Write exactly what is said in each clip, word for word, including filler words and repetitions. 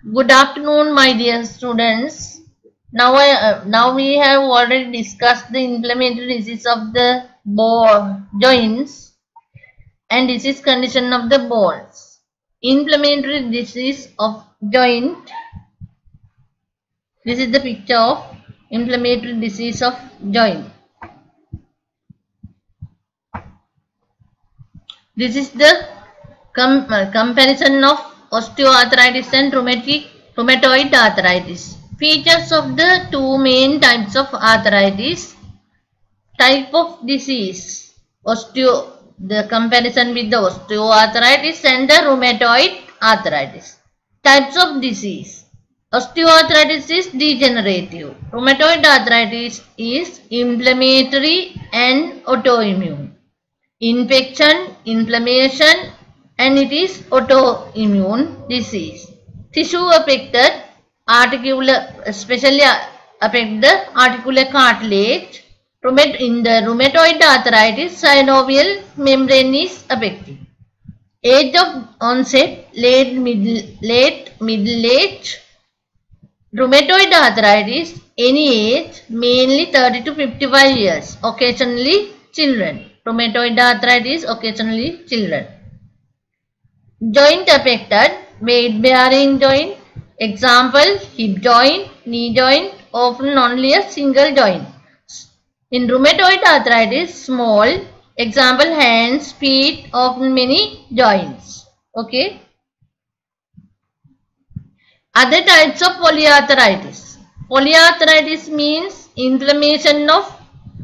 Good afternoon, my dear students. Now, I, uh, now we have already discussed the inflammatory disease of the bone joints and disease condition of the bones. Inflammatory disease of joint. This is the picture of inflammatory disease of joint. This is the com uh, comparison of osteoarthritis and rheumatic rheumatoid arthritis. Features of the two main types of arthritis. Type of disease. Osteo, the comparison with the osteoarthritis and the rheumatoid arthritis. Types of disease. Osteoarthritis is degenerative. Rheumatoid arthritis is inflammatory and autoimmune. Infection, inflammation, and it is autoimmune disease. Tissue affected, articular, especially affect the articular cartilage. In the rheumatoid arthritis, synovial membrane is affected. Age of onset, late middle, late middle age. Rheumatoid arthritis, any age, mainly thirty to fifty-five years, occasionally children. Rheumatoid arthritis, occasionally children. Joint affected, weight bearing joint, example hip joint, knee joint, often only a single joint. In rheumatoid arthritis, small, example hands, feet, often many joints. Okay. Other types of polyarthritis. Polyarthritis means inflammation of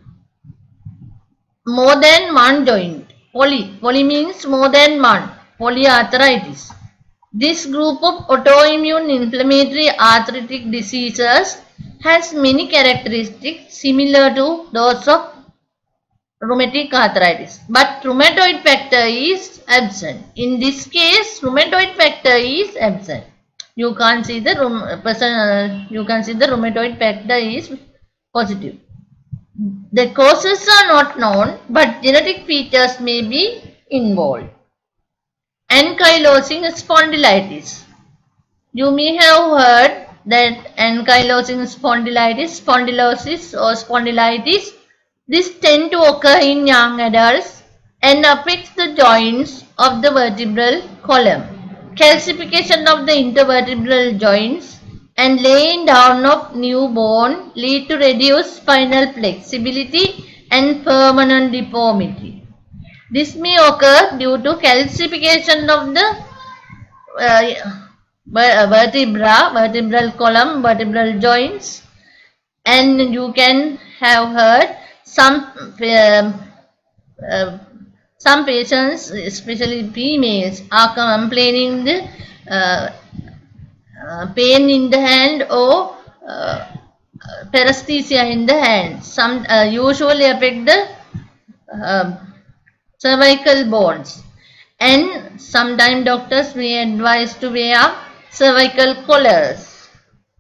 more than one joint. Poly, poly means more than one. Polyarthritis. This group of autoimmune inflammatory arthritic diseases has many characteristics similar to those of rheumatic arthritis, but rheumatoid factor is absent. In this case, rheumatoid factor is absent. You can't see the person. You can see the rheumatoid factor is positive. The causes are not known, but genetic features may be involved. Ankylosing spondylitis. You may have heard that ankylosing spondylitis, spondylosis or spondylitis. This tend to occur in young adults and affects the joints of the vertebral column. Calcification of the intervertebral joints and laying down of new bone lead to reduced spinal flexibility and permanent deformity. This may occur due to calcification of the uh, vertebra, vertebral column, vertebral joints, and you can have heard some uh, uh, some patients, especially females, are complaining the uh, uh, pain in the hand or uh, paresthesia in the hand. Some uh, usually affect the uh, cervical bones, and sometimes doctors may advise to wear cervical collars.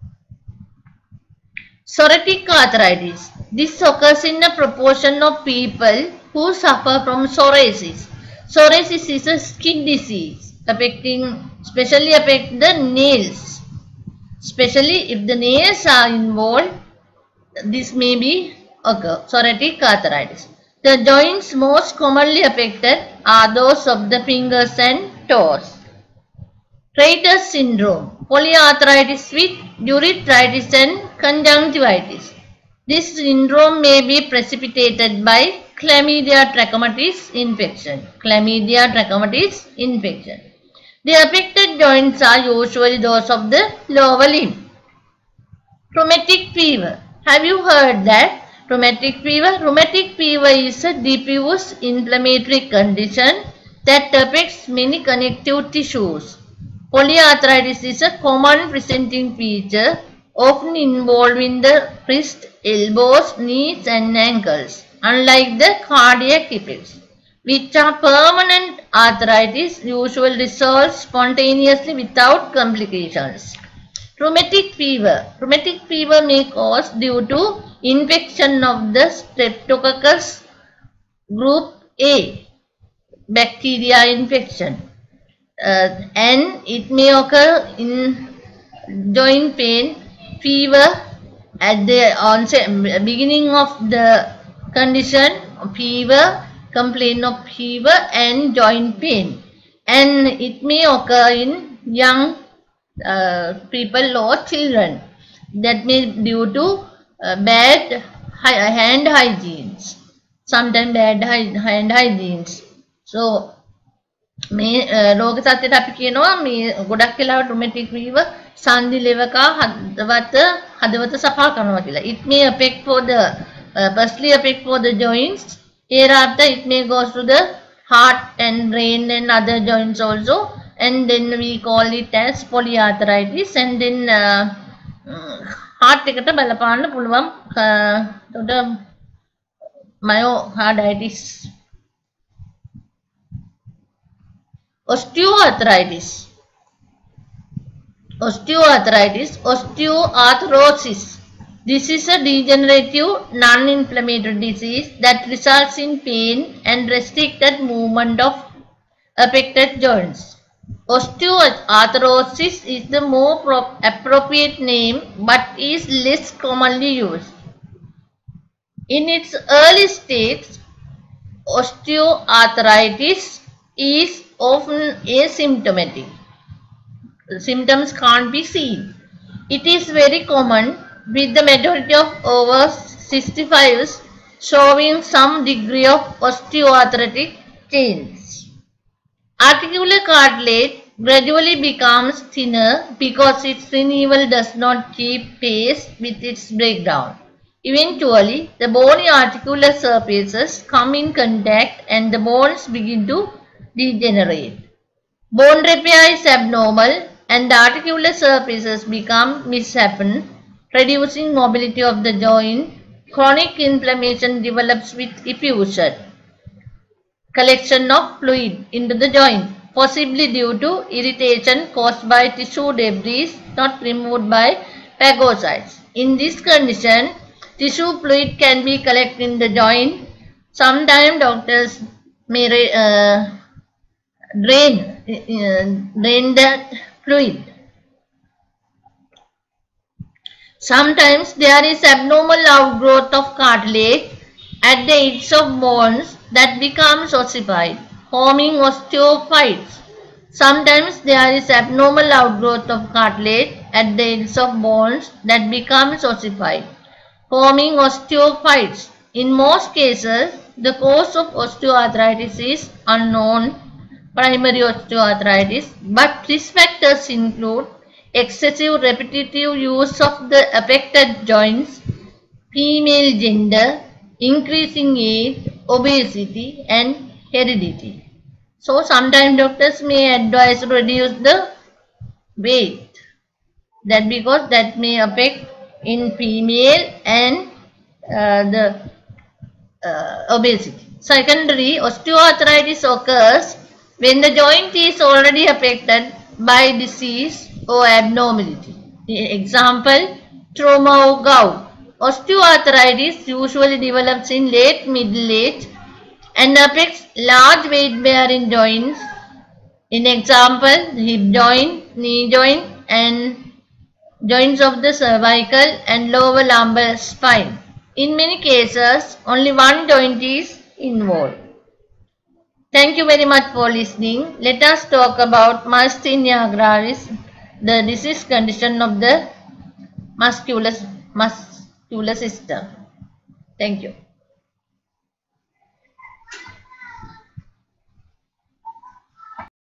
Psoriatic arthritis. This occurs in a proportion of people who suffer from psoriasis. Psoriasis is a skin disease affecting, especially affect the nails. Especially if the nails are involved, this may be occur. Psoriatic arthritis. The joints most commonly affected are those of the fingers and toes. Reiter's syndrome, polyarthritis with urethritis and conjunctivitis. This syndrome may be precipitated by Chlamydia trachomatis infection. Chlamydia trachomatis infection. The affected joints are usually those of the lower limb. Rheumatic fever. Have you heard that? Rheumatic fever. Rheumatic fever is a diffuse inflammatory condition that affects many connective tissues. Polyarthritis is a common presenting feature, often involving the wrist, elbows, knees and ankles, unlike the cardiac effects, which are permanent. Arthritis usually resolves spontaneously without complications. Rheumatic fever. Rheumatic fever may cause due to infection of the Streptococcus group A bacteria infection, uh, and it may occur in joint pain, fever at the onset, beginning of the condition, fever, complaint of fever and joint pain, and it may occur in young uh, people or children. That may be due to uh, bad hand hygienes, sometimes bad hand hygienes. So මේ රෝග සත්‍යයට අපි කියනවා මේ ගොඩක් වෙලාවට rheumatic fever සන්ධි ලෙවකා හදවත හදවත සපා කරනවා කියලා. It may affect for the uh, firstly affect for the joints. Thereafter it may go to the heart and brain and other joints also, and then we call it as polyarthritis. And then uh, heart එකට බලපාන්න පුළුවන් එතකොට myocarditis. Osteoarthritis. Osteoarthritis, osteoarthrosis. This is a degenerative non-inflammatory disease that results in pain and restricted movement of affected joints. Osteoarthrosis is the more appropriate name but is less commonly used. In its early stage, osteoarthritis is often asymptomatic. Symptoms can't be seen. It is very common, with the majority of over sixty-fives showing some degree of osteoarthritic change. Articular cartilage gradually becomes thinner because its renewal does not keep pace with its breakdown. Eventually, the bony articular surfaces come in contact and the bones begin to degenerate. Bone repair is abnormal and the articular surfaces become misshapen, reducing mobility of the joint. Chronic inflammation develops with effusion, collection of fluid into the joint, possibly due to irritation caused by tissue debris not removed by phagocytes. In this condition, tissue fluid can be collected in the joint. Sometimes doctors may uh, drain, uh, drain that fluid. Sometimes there is abnormal outgrowth of cartilage at the edge of bones that becomes ossified, forming osteophytes. Sometimes there is abnormal outgrowth of cartilage at the edge of bones that becomes ossified, forming osteophytes. In most cases, the cause of osteoarthritis is unknown, primary osteoarthritis, but risk factors include excessive repetitive use of the affected joints, female gender, increasing age, obesity and heredity. So sometimes doctors may advise to reduce the weight, that because that may affect in female and uh, the uh, obesity. Secondary, osteoarthritis occurs when the joint is already affected by disease or abnormality. Example, trauma or gout. Osteoarthritis usually develops in late middle age and affects large weight bearing joints. In example, hip joint, knee joint and joints of the cervical and lower lumbar spine. In many cases, only one joint is involved. Thank you very much for listening. Let us talk about myasthenia gravis, the disease condition of the muscular, muscular system. Thank you.